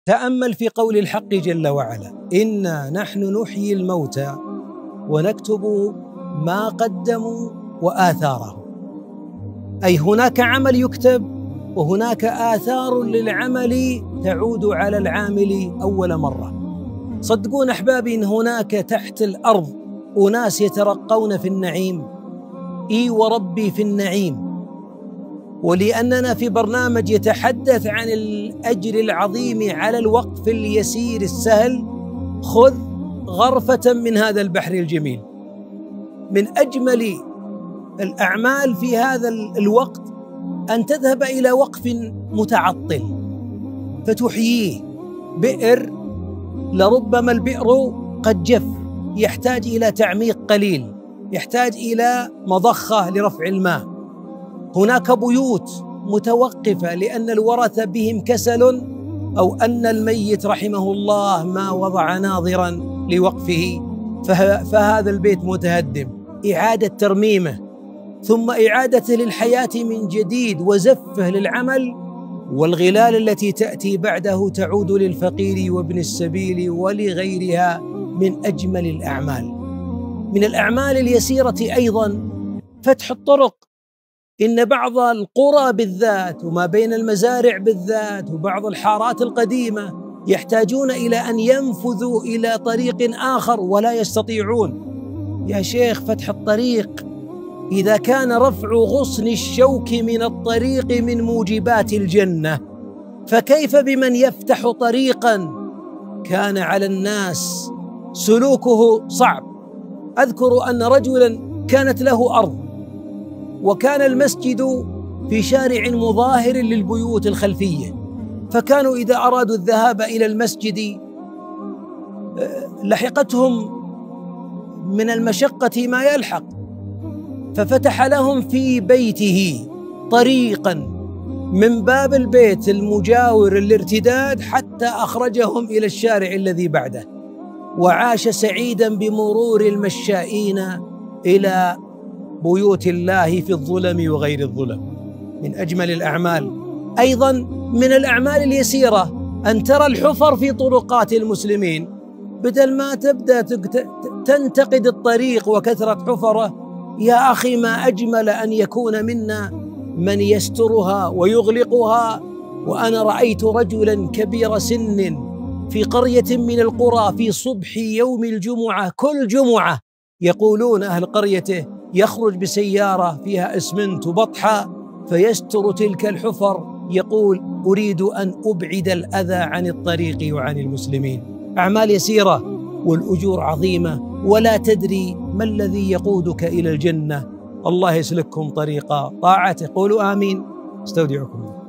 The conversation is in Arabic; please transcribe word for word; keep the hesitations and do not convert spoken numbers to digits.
تأمل في قول الحق جل وعلا: إنا نحن نحيي الموتى ونكتب ما قدموا وآثارهم. أي هناك عمل يكتب وهناك آثار للعمل تعود على العامل أول مرة. صدقون أحبابي إن هناك تحت الأرض أناس يترقون في النعيم. إي وربي في النعيم. ولأننا في برنامج يتحدث عن الأجر العظيم على الوقف اليسير السهل، خذ غرفة من هذا البحر الجميل. من أجمل الأعمال في هذا الوقت أن تذهب إلى وقف متعطل فتحييه. بئر لربما البئر قد جف، يحتاج إلى تعميق قليل، يحتاج إلى مضخة لرفع الماء. هناك بيوت متوقفة لأن الورث بهم كسل، أو أن الميت رحمه الله ما وضع ناظرا لوقفه فهذا البيت متهدم. إعادة ترميمه ثم إعادته للحياة من جديد وزفه للعمل، والغلال التي تأتي بعده تعود للفقير وابن السبيل ولغيرها من أجمل الأعمال. من الأعمال اليسيرة أيضا فتح الطرق. إن بعض القرى بالذات وما بين المزارع بالذات وبعض الحارات القديمة يحتاجون إلى أن ينفذوا إلى طريق آخر ولا يستطيعون. يا شيخ، فتح الطريق إذا كان رفع غصن الشوك من الطريق من موجبات الجنة، فكيف بمن يفتح طريقا كان على الناس سلوكه صعب؟ أذكر أن رجلا كانت له أرض وكان المسجد في شارع مظاهر للبيوت الخلفية، فكانوا إذا أرادوا الذهاب إلى المسجد لحقتهم من المشقة ما يلحق، ففتح لهم في بيته طريقا من باب البيت المجاور الارتداد حتى أخرجهم إلى الشارع الذي بعده، وعاش سعيدا بمرور المشائين إلى بيوت الله في الظلم وغير الظلم. من أجمل الأعمال أيضا من الأعمال اليسيرة أن ترى الحفر في طرقات المسلمين، بدل ما تبدأ تنتقد الطريق وكثرة حفره. يا أخي، ما أجمل أن يكون منا من يسترها ويغلقها. وأنا رأيت رجلا كبير سن في قرية من القرى في صبح يوم الجمعة، كل جمعة يقولون أهل قريته يخرج بسيارة فيها إسمنت وبطحة فيستر تلك الحفر، يقول: أريد أن أبعد الأذى عن الطريق وعن المسلمين. أعمال يسيرة والأجور عظيمة، ولا تدري ما الذي يقودك إلى الجنة. الله يسلككم طريق طاعته. قولوا آمين. استودعكم الله.